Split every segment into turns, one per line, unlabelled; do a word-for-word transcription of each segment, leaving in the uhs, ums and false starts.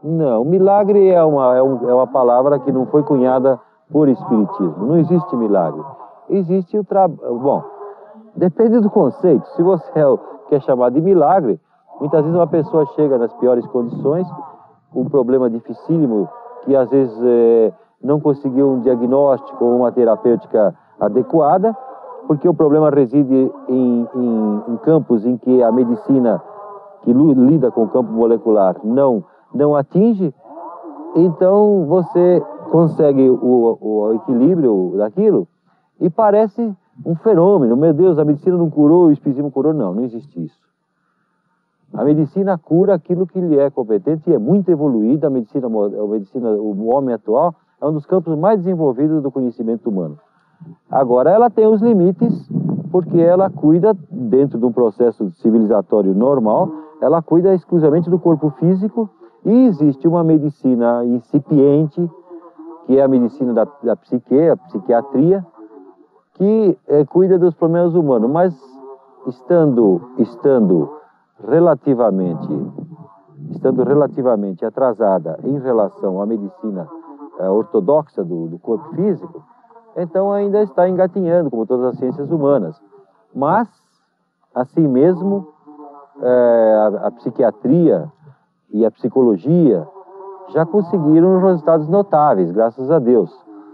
Não, milagre é uma, é, um, é uma palavra que não foi cunhada por espiritismo. Não existe milagre. Existe o trabalho. Bom, depende do conceito. Se você é o, quer chamar de milagre, muitas vezes uma pessoa chega nas piores condições, um problema dificílimo, que às vezes é, não conseguiu um diagnóstico ou uma terapêutica adequada, porque o problema reside em, em, em campos em que a medicina que lida com o campo molecular não, não atinge, então você consegue o, o equilíbrio daquilo e parece um fenômeno. Meu Deus, a medicina não curou, o espiritismo curou. Não, não existe isso. A medicina cura aquilo que lhe é competente e é muito evoluída. A medicina, a medicina, o homem atual é um dos campos mais desenvolvidos do conhecimento humano. Agora, ela tem os limites, porque ela cuida, dentro de um processo civilizatório normal, ela cuida exclusivamente do corpo físico, e existe uma medicina incipiente, que é a medicina da, da psique, a psiquiatria, que é, cuida dos problemas humanos, mas estando, estando, relativamente, estando relativamente atrasada em relação à medicina é, ortodoxa do, do corpo físico, então ainda está engatinhando, como todas as ciências humanas. Mas, assim mesmo, é, a, a psiquiatria e a psicologia já conseguiram resultados notáveis, graças a Deus.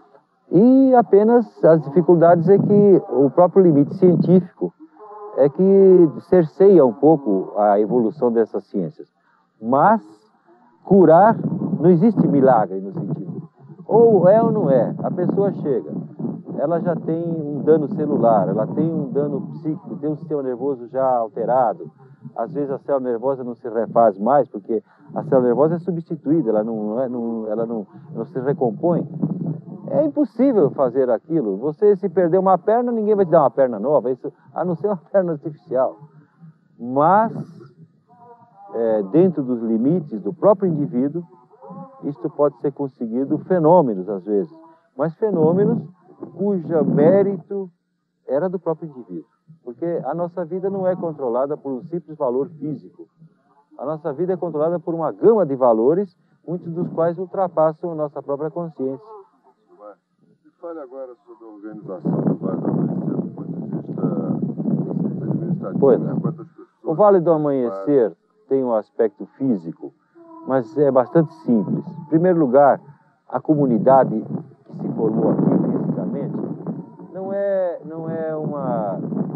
E apenas as dificuldades é que o próprio limite científico é que cerceia um pouco a evolução dessas ciências. Mas curar, não existe milagre no sentido. Ou é ou não é, a pessoa chega, ela já tem um dano celular, ela tem um dano psíquico, tem um sistema nervoso já alterado. Às vezes a célula nervosa não se refaz mais, porque a célula nervosa é substituída, ela não, é, não, ela não, não se recompõe. É impossível fazer aquilo. Você, se perder uma perna, ninguém vai te dar uma perna nova, isso, a não ser uma perna artificial. Mas, é, dentro dos limites do próprio indivíduo, isto pode ser conseguido, fenômenos às vezes, mas fenômenos cujo mérito era do próprio indivíduo. Porque a nossa vida não é controlada por um simples valor físico. A nossa vida é controlada por uma gama de valores, muitos dos quais ultrapassam a nossa própria consciência.
Me fale agora sobre a organização do Vale do Amanhecer do ponto de vista administrativo.
Pois não. O Vale do Amanhecer tem um aspecto físico, mas é bastante simples. Em primeiro lugar, a comunidade que se formou aqui fisicamente não é, não é uma...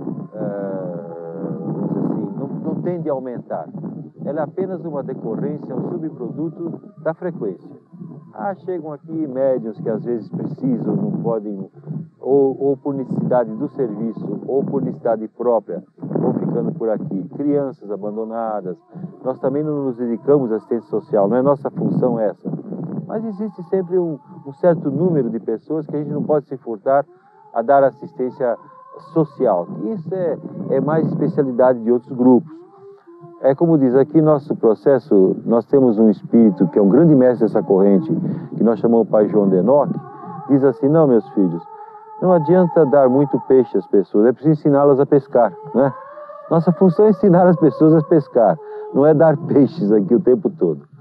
Uh, vamos dizer assim, não, não tende a aumentar. Ela é apenas uma decorrência, um subproduto da frequência. Ah, chegam aqui médiuns que às vezes precisam, não podem, ou, ou por necessidade do serviço, ou por necessidade própria, vão ficando por aqui. Crianças abandonadas. Nós também não nos dedicamos à assistência social, não é nossa função essa. Mas existe sempre um, um certo número de pessoas que a gente não pode se furtar a dar assistência social. Isso é, é mais especialidade de outros grupos. É como diz aqui, nosso processo, nós temos um espírito que é um grande mestre dessa corrente, que nós chamamos o Pai João de Enoque, diz assim: não, meus filhos, não adianta dar muito peixe às pessoas, é preciso ensiná-las a pescar, né? Nossa função é ensinar as pessoas a pescar, não é dar peixes aqui o tempo todo.